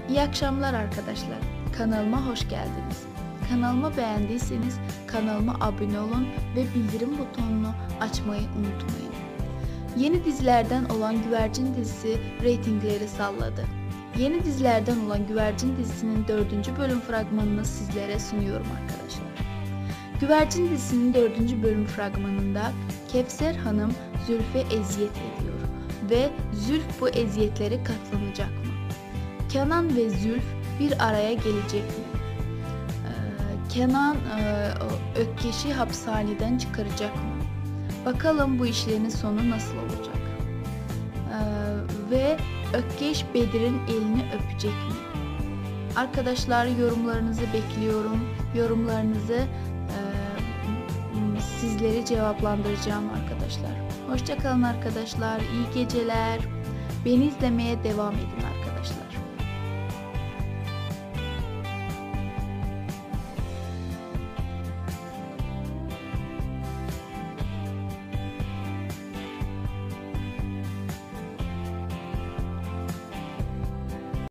İyi akşamlar arkadaşlar. Kanalıma hoş geldiniz. Kanalımı beğendiyseniz kanalıma abone olun ve bildirim butonunu açmayı unutmayın. Yeni dizilerden olan Güvercin dizisi reytingleri salladı. Yeni dizilerden olan Güvercin dizisinin 4. bölüm fragmanını sizlere sunuyorum arkadaşlar. Güvercin dizisinin 4. bölüm fragmanında Kevser Hanım Zülf'e eziyet ediyor ve Zülf bu eziyetlere katlanacak mı? Kenan ve Zülf bir araya gelecek mi? Kenan Ökkeş'i hapishaneden çıkaracak mı? Bakalım bu işlerin sonu nasıl olacak? Ve Ökkeş Bedir'in elini öpecek mi? Arkadaşlar yorumlarınızı bekliyorum. Yorumlarınızı sizleri cevaplandıracağım arkadaşlar. Hoşça kalın arkadaşlar. İyi geceler. Beni izlemeye devam edin.